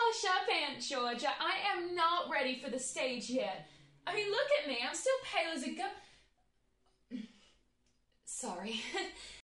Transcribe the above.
Hush up, Aunt Georgia. I am not ready for the stage yet. I mean, look at me. I'm still pale as a ghost. Sorry.